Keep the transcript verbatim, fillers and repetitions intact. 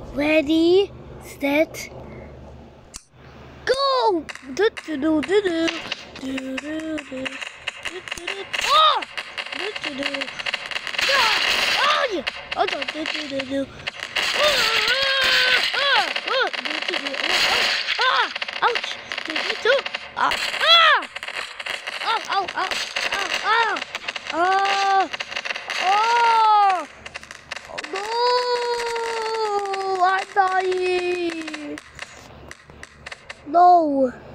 Ready, set, go! Do do do do do do do do do do. Oh! Do do do. Ah! Oh yeah! Oh do do do do do. Ah! Ah! Oh! Do do do. Oh! Ah! Ouch! Do do do. Ah! Ah! Oh! Oh! Oh! Oh! Oh! Oh! Oh no! I'm dying! No!